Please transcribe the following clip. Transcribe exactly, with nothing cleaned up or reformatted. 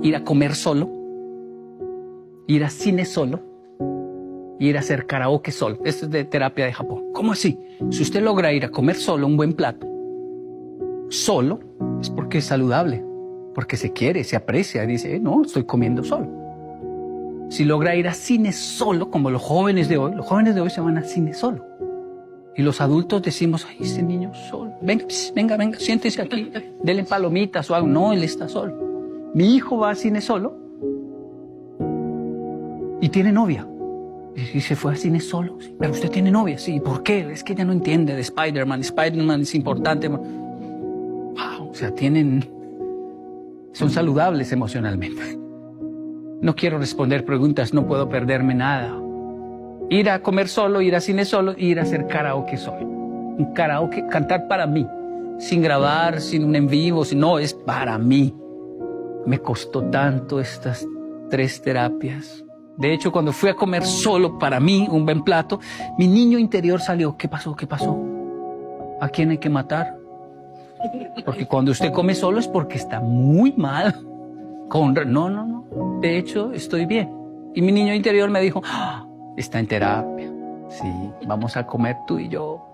ir a comer solo, ir a cine solo, ir a hacer karaoke solo. Esto es de terapia de Japón. ¿Cómo así? Si usted logra ir a comer solo un buen plato, solo, es porque es saludable, porque se quiere, se aprecia, dice, eh, no, estoy comiendo solo. Si logra ir a cine solo, como los jóvenes de hoy, los jóvenes de hoy se van al cine solo. Y los adultos decimos, ay, ese niño solo, venga, pss, venga, venga, siéntese aquí, denle palomitas o algo. No, él está solo. Mi hijo va al cine solo y tiene novia. Y se fue al cine solo. Sí, pero usted tiene novia, sí. ¿Por qué? Es que ella no entiende de Spider-Man. Spider-Man es importante. Wow, o sea, tienen... son saludables emocionalmente. No quiero responder preguntas, no puedo perderme nada. Ir a comer solo, ir a cine solo, ir a hacer karaoke solo. Un karaoke, cantar para mí, sin grabar, sin un en vivo, sin, no, es para mí. Me costó tanto estas tres terapias. De hecho, cuando fui a comer solo para mí un buen plato, mi niño interior salió. ¿Qué pasó? ¿Qué pasó? ¿A quién hay que matar? Porque cuando usted come solo es porque está muy mal. Con... No, no, no. De hecho, estoy bien. Y mi niño interior me dijo, ah, está en terapia. Sí, vamos a comer tú y yo.